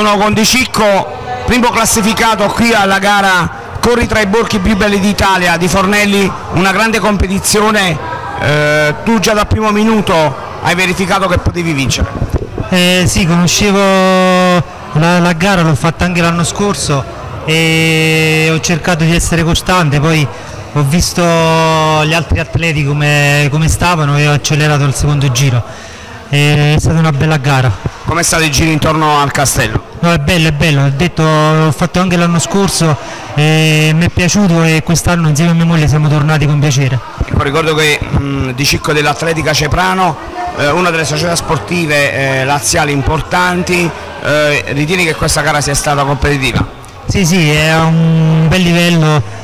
Sono con Di Cicco, primo classificato qui alla gara Corri tra i borghi più belli d'Italia di Fornelli, una grande competizione. Tu già dal primo minuto hai verificato che potevi vincere. Sì, conoscevo la gara, l'ho fatta anche l'anno scorso e ho cercato di essere costante, poi ho visto gli altri atleti come stavano e ho accelerato il secondo giro. È stata una bella gara. Com'è stato il giro intorno al castello? No, è bello, ho detto, l'ho fatto anche l'anno scorso e mi è piaciuto e quest'anno insieme a mia moglie siamo tornati con piacere. Ecco, ricordo che Di Cicco dell'Atletica Ceprano, una delle società sportive laziali importanti, ritieni che questa gara sia stata competitiva? Sì, è a un bel livello.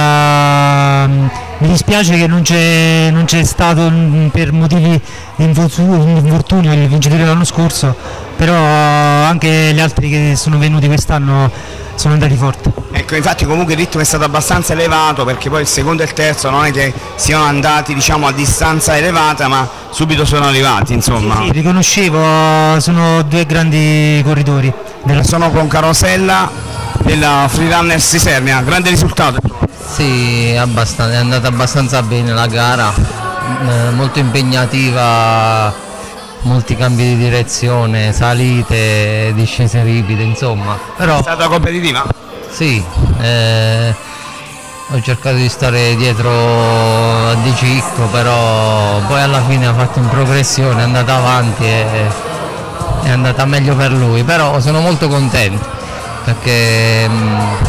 Mi dispiace che non c'è stato per motivi di infortunio il vincitore dell'anno scorso, però anche gli altri che sono venuti quest'anno sono andati forti. Ecco, infatti comunque il ritmo è stato abbastanza elevato, perché poi il secondo e il terzo non è che siano andati, diciamo, a distanza elevata, ma subito sono arrivati, insomma. Sì, riconoscevo, sono due grandi corridori. Sono con Carosella della Freerunners Isernia, grande risultato. Sì, è andata abbastanza bene la gara, molto impegnativa, molti cambi di direzione, salite, discese ripide, insomma. Però, è stata competitiva? Sì, ho cercato di stare dietro a Di Cicco, però poi alla fine ha fatto in progressione, è andata avanti e è andata meglio per lui, però sono molto contento perché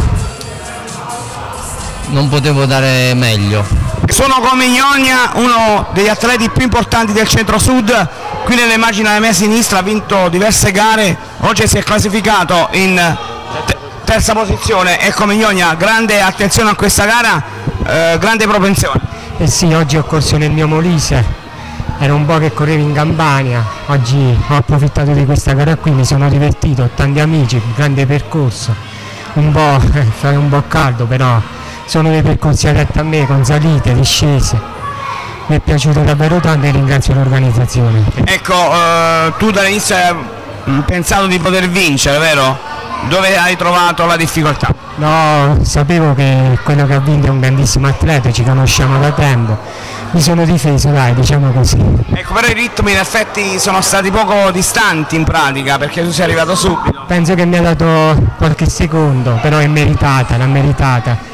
non potevo dare meglio. Sono con Mignonia, uno degli atleti più importanti del centro-sud, qui nelle immagini alla mia sinistra, ha vinto diverse gare, oggi si è classificato in terza posizione. Ecco Mignonia, grande attenzione a questa gara, grande propensione. Sì, oggi ho corso nel mio Molise, era un po' che correvo in Campania, oggi ho approfittato di questa gara qui, mi sono divertito, ho tanti amici, grande percorso, un po' caldo, però sono dei percorsi adatti a me, con salite, discese. Mi è piaciuto davvero tanto e ringrazio l'organizzazione. Ecco, tu dall'inizio hai pensato di poter vincere, vero? Dove hai trovato la difficoltà? No, sapevo che quello che ha vinto è un grandissimo atleta, ci conosciamo da tempo. Mi sono difeso, dai, diciamo così. Ecco, però i ritmi in effetti sono stati poco distanti in pratica, perché tu sei arrivato subito. Penso che mi ha dato qualche secondo, però è meritata, l'ha meritata.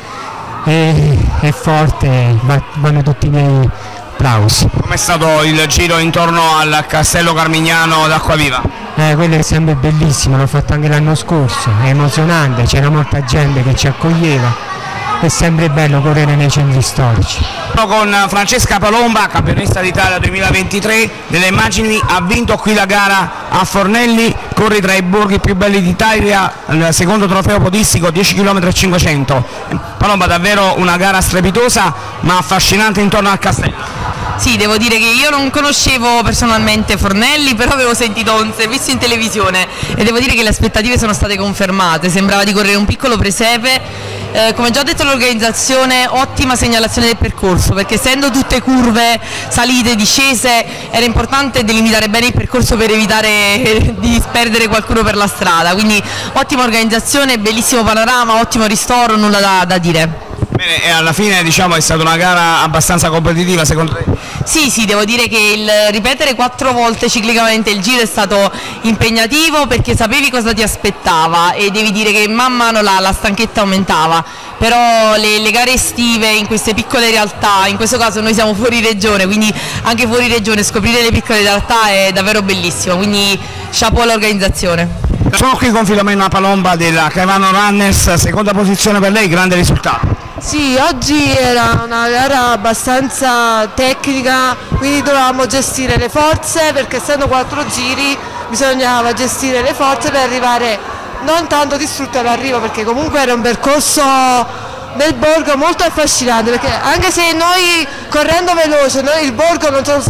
È forte, vanno tutti i miei applausi. Com'è stato il giro intorno al Castello Carmignano d'Acquaviva? Quello è sempre bellissimo, l'ho fatto anche l'anno scorso, è emozionante, c'era molta gente che ci accoglieva, è sempre bello correre nei centri storici. Con Francesca Palomba, campionessa d'Italia 2023, nelle immagini ha vinto qui la gara a Fornelli, corri tra i borghi più belli d'Italia, il secondo trofeo podistico, 10 km e 500. Palomba, davvero una gara strepitosa ma affascinante intorno al castello. Sì, devo dire che io non conoscevo personalmente Fornelli, però avevo sentito un servizio in televisione e devo dire che le aspettative sono state confermate, sembrava di correre un piccolo presepe. Come già detto l'organizzazione, ottima segnalazione del percorso, perché essendo tutte curve, salite, discese, era importante delimitare bene il percorso per evitare di disperdere qualcuno per la strada, quindi ottima organizzazione, bellissimo panorama, ottimo ristoro, nulla da dire. Bene, e alla fine diciamo è stata una gara abbastanza competitiva secondo te? Sì, devo dire che il ripetere 4 volte ciclicamente il giro è stato impegnativo, perché sapevi cosa ti aspettava e devi dire che man mano la stanchezza aumentava, però le gare estive in queste piccole realtà, in questo caso noi siamo fuori regione, quindi anche fuori regione scoprire le piccole realtà è davvero bellissimo, quindi chapeau all'organizzazione. Sono qui con Filomena Palomba della Caivano Runners, seconda posizione per lei, grande risultato. Sì, oggi era una gara abbastanza tecnica, quindi dovevamo gestire le forze, perché essendo 4 giri bisognava gestire le forze per arrivare non tanto distrutti all'arrivo, perché comunque era un percorso del borgo molto affascinante, perché anche se noi correndo veloce noi il borgo non ce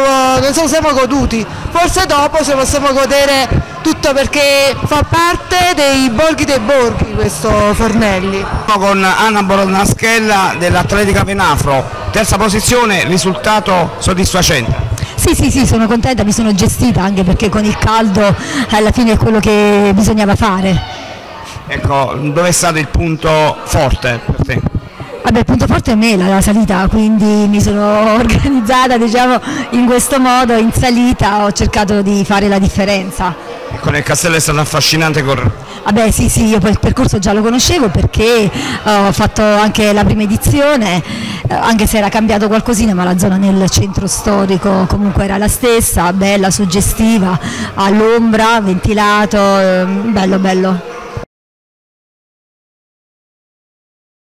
lo siamo goduti, forse dopo ce lo possiamo godere tutto, perché fa parte dei borghi questo Fornelli. Con Anna Boronaschella dell'Atletica Venafro, terza posizione, risultato soddisfacente. Sì, sono contenta, mi sono gestita anche perché con il caldo alla fine è quello che bisognava fare. Ecco, dove è stato il punto forte per te? Vabbè, il punto forte è me, la salita, quindi mi sono organizzata, diciamo, in questo modo, in salita ho cercato di fare la differenza. Ecco, nel castello è stato affascinante correre. Vabbè sì, io poi il percorso già lo conoscevo perché ho fatto anche la prima edizione, anche se era cambiato qualcosina, ma la zona nel centro storico comunque era la stessa, bella, suggestiva, all'ombra, ventilato, bello.